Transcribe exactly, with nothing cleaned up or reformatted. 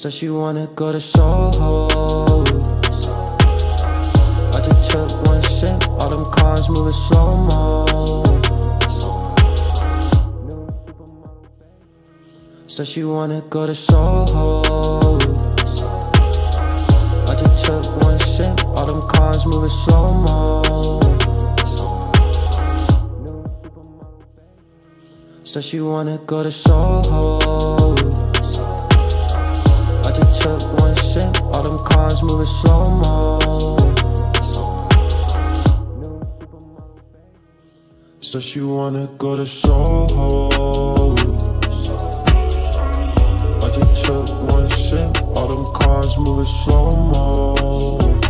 So she wanna go to Soho. I just took one sip, all them cars moving slow-mo. So she wanna go to Soho. I just took one sip, all them cars moving slow-mo. So she wanna go to Soho. I just took one sip, all them cars moving slow-mo. So she wanna go to Soho. I just took one sip, all them cars moving slow-mo.